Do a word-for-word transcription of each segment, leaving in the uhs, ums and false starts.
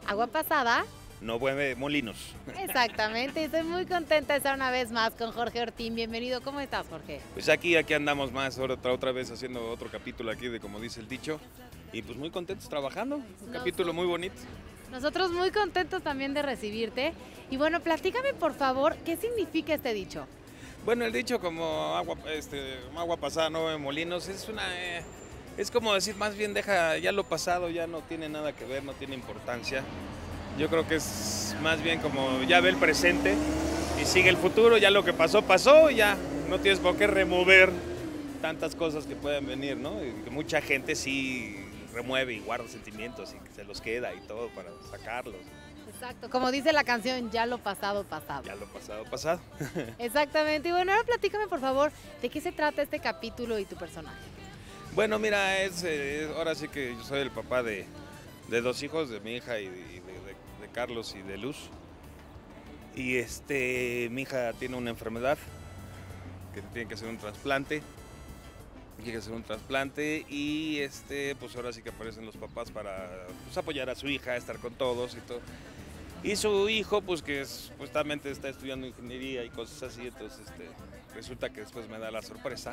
Agua pasada. No mueve molinos. Exactamente, estoy muy contenta de estar una vez más con Jorge Ortín. Bienvenido, ¿cómo estás, Jorge? Pues aquí, aquí andamos más, otra, otra vez haciendo otro capítulo aquí de como dice el dicho. Y pues muy contentos trabajando, un Nos- capítulo muy bonito. Nosotros muy contentos también de recibirte. Y bueno, platícame por favor, ¿qué significa este dicho? Bueno, el dicho como agua, este, como agua pasada no mueve molinos, es una... eh, es como decir, más bien deja ya lo pasado, ya no tiene nada que ver, no tiene importancia. Yo creo que es más bien como ya ve el presente y sigue el futuro, ya lo que pasó, pasó, ya no tienes por qué remover tantas cosas que pueden venir, ¿no? Y que mucha gente sí remueve y guarda sentimientos y que se los queda y todo para sacarlos. Exacto, como dice la canción, ya lo pasado, pasado. Ya lo pasado, pasado. Exactamente, y bueno, ahora platícame por favor, ¿de qué se trata este capítulo y tu personaje? Bueno, mira, es, eh, ahora sí que yo soy el papá de, de dos hijos, de mi hija y de, de- de- de Carlos y de Luz. Y este, mi hija tiene una enfermedad que tiene que hacer un trasplante. Tiene que hacer un trasplante y este, pues ahora sí que aparecen los papás para pues, apoyar a su hija, estar con todos y todo. Y su hijo, pues que es- supuestamente está estudiando ingeniería y cosas así, entonces este, resulta que después me da la sorpresa.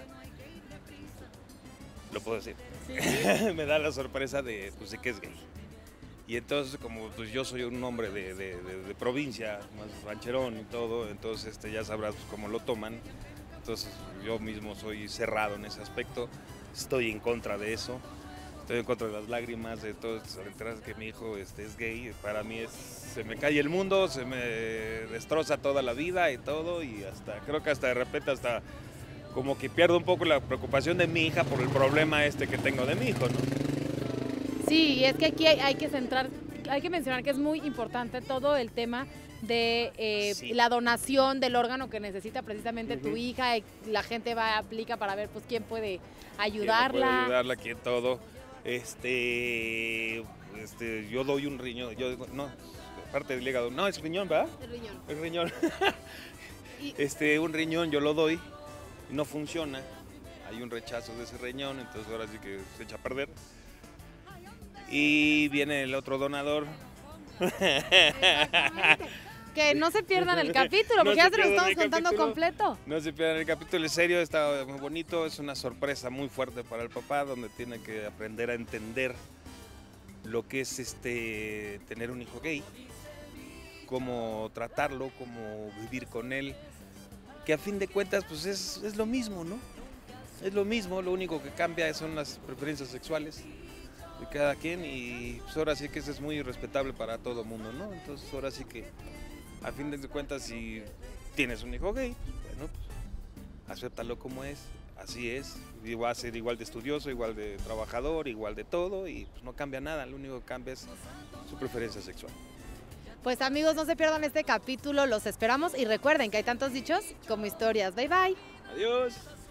Lo puedo decir. Me da la sorpresa de, pues, de que es gay. Y entonces, como pues, yo soy un hombre de, de- de- de provincia, más rancherón y todo, entonces este, ya sabrás pues, cómo lo toman. Entonces yo mismo soy cerrado en ese aspecto, estoy en contra de eso, estoy en contra de las lágrimas, de todo esto, al enterarse que mi hijo este, es gay, para mí es, se me cae el mundo, se me destroza toda la vida y todo, y hasta, creo que hasta de repente hasta como que pierdo un poco la preocupación de mi hija por el problema este que tengo de mi hijo, ¿no? Sí, y es que aquí hay, hay que centrar, hay que mencionar que es muy importante todo el tema de eh, Sí. la donación del órgano que necesita precisamente tu Ujú. hija, y la gente va, aplica para ver pues quién puede Quién ayudarla. puede ayudarla aquí en todo. Este, este, yo doy un riñón, yo digo, no, parte del hígado, no, es riñón, ¿verdad? El riñón. Es riñón. Y- Este, un riñón yo lo doy, no funciona, hay un rechazo de ese riñón, entonces ahora sí que se echa a perder. Y viene el otro donador. Exactamente. Que no se pierdan el capítulo, No porque se ya se lo pierdan estamos el contando capítulo. completo. No se pierdan el capítulo, en serio, está muy bonito, es una sorpresa muy fuerte para el papá, donde tiene que aprender a entender lo que es este tener un hijo gay, cómo tratarlo, cómo vivir con él, que a fin de cuentas pues es, es lo mismo, ¿no? Es lo mismo, lo único que cambia son las preferencias sexuales de cada quien y pues ahora sí que eso es muy respetable para todo el mundo, ¿no? Entonces ahora sí que a fin de cuentas si tienes un hijo gay, pues, bueno, pues acéptalo como es, así es, y va a ser igual de estudioso, igual de trabajador, igual de todo y pues no cambia nada, lo único que cambia es su preferencia sexual. Pues amigos, no se pierdan este capítulo, los esperamos y recuerden que hay tantos dichos como historias. Bye bye. Adiós.